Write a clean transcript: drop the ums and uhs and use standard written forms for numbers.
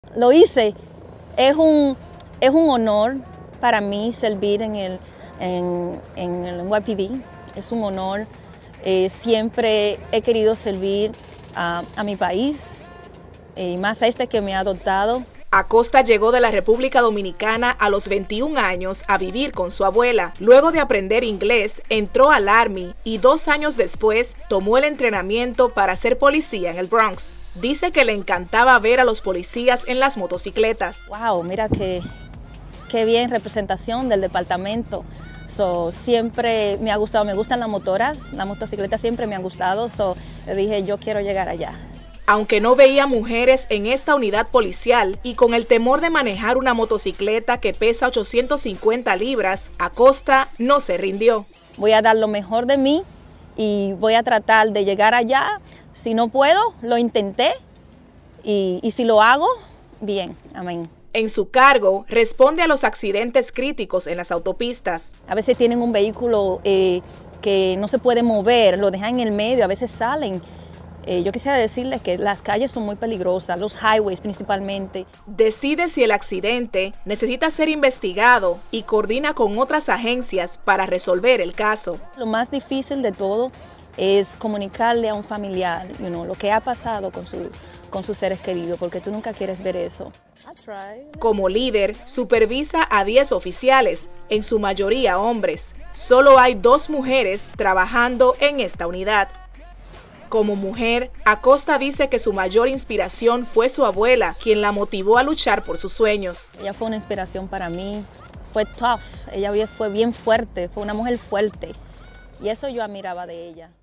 Lo hice. Es un honor para mí servir en el NYPD. Es un honor. Siempre he querido servir a mi país y más a este que me ha adoptado. Acosta llegó de la República Dominicana a los 21 años a vivir con su abuela. Luego de aprender inglés, entró al Army y 2 años después tomó el entrenamiento para ser policía en el Bronx. Dice que le encantaba ver a los policías en las motocicletas. Wow, mira qué bien representación del departamento. Siempre me ha gustado, me gustan las motocicletas siempre me han gustado. Le dije, yo quiero llegar allá. Aunque no veía mujeres en esta unidad policial y con el temor de manejar una motocicleta que pesa 850 libras, Acosta no se rindió. Voy a dar lo mejor de mí y voy a tratar de llegar allá. Si no puedo, lo intenté y si lo hago, bien, amén. En su cargo, responde a los accidentes críticos en las autopistas. A veces tienen un vehículo que no se puede mover, lo dejan en el medio, a veces salen. Yo quisiera decirles que las calles son muy peligrosas, los highways principalmente. Decide si el accidente necesita ser investigado y coordina con otras agencias para resolver el caso. Lo más difícil de todo es comunicarle a un familiar, lo que ha pasado con sus seres queridos, porque tú nunca quieres ver eso. Como líder, supervisa a 10 oficiales, en su mayoría hombres. Solo hay 2 mujeres trabajando en esta unidad. Como mujer, Acosta dice que su mayor inspiración fue su abuela, quien la motivó a luchar por sus sueños. Ella fue una inspiración para mí, fue tough, ella fue bien fuerte, fue una mujer fuerte y eso yo admiraba de ella.